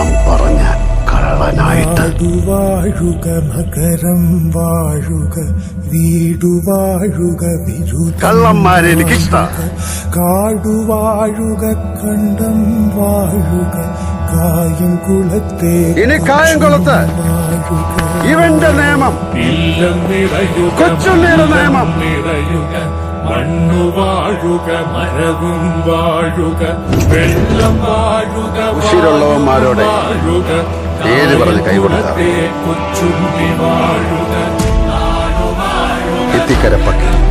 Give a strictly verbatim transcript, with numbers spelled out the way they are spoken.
കള്ളം പറഞ്ഞ കള്ളനായിട്ട്. വാഴുക മകരം വാഴുക വീടുവാഴുക കള്ളന്മാരെ എനിക്കിഷ്ടം. കാടുവാഴുക കണ്ടം വാഴുക കായംകുളത്തെ ഇനി കായംകുളത്ത് ഇവന്റെ നിയമം, കൊച്ചുണ്ണിയുടെ നിയമം. മണ്ണു വാഴുക മരവും വാഴുക വെള്ളം വാഴുക ഉശിരുള്ളവന്മാരോടെ പേര് പറഞ്ഞ് കൈകൊടുക്കുക. കൊച്ചുണ്ണി വാഴുക ഇത്തിക്കര പക്കി.